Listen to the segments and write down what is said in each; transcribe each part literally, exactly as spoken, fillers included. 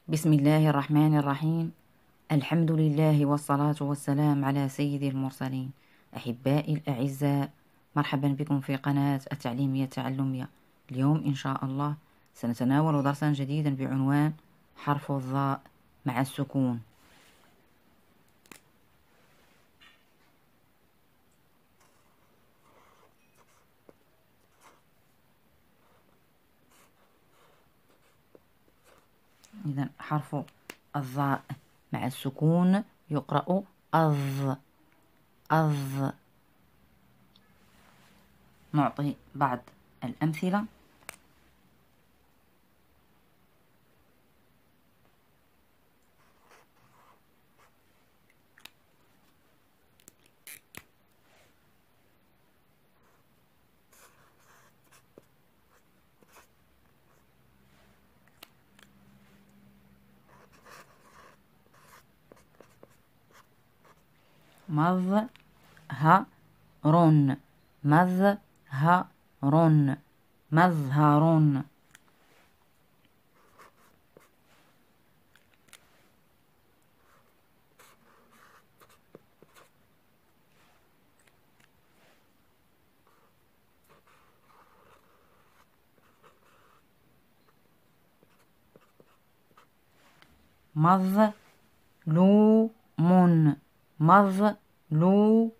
بسم الله الرحمن الرحيم. الحمد لله والصلاة والسلام على سيد المرسلين. أحبائي الأعزاء، مرحبا بكم في قناة التعليمية التعلمية. اليوم إن شاء الله سنتناول درسا جديدا بعنوان حرف الظاء مع السكون. إذن حرف الظاء مع السكون يقرأ أظ أظ. نعطي بعض الأمثلة. مظهر مظهر مظهر. مظلوم مظلوم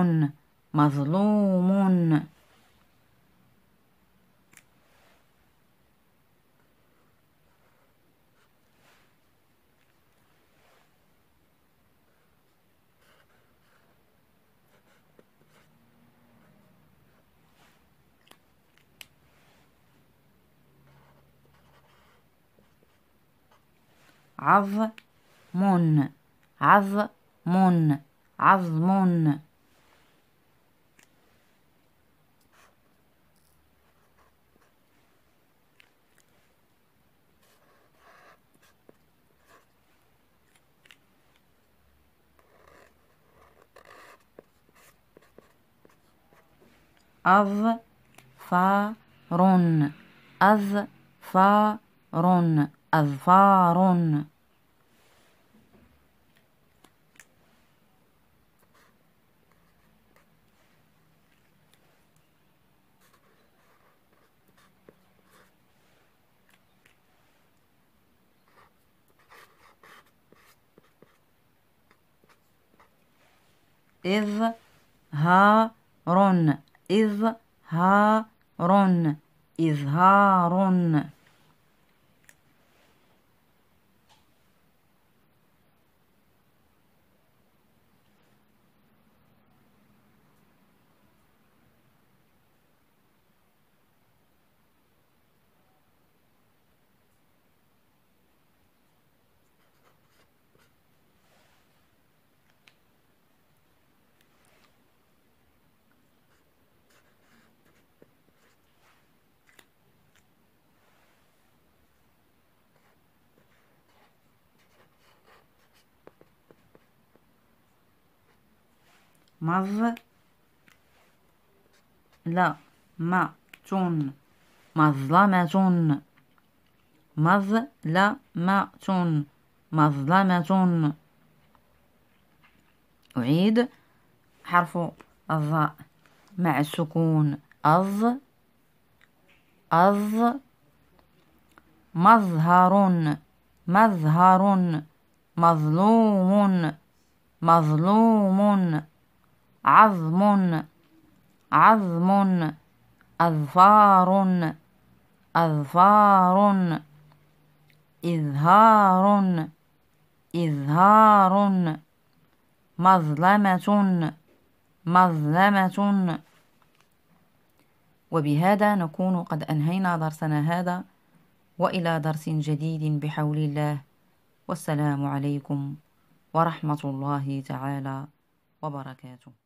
مظلوم. عظم عظم عظم. أظفار أظفار أظفار. إظهار إظهار إظهار. مظلمة مظلمة مظلمة مظلمة. أعيد. حرف الظاء مع السكون أظ أظ. مظهر مظهر مظلوم مظلوم. عظم عظم. أظفار أظفار. إظهار إظهار. مظلمة مظلمة. وبهذا نكون قد أنهينا درسنا هذا، وإلى درس جديد بحول الله. والسلام عليكم ورحمة الله تعالى وبركاته.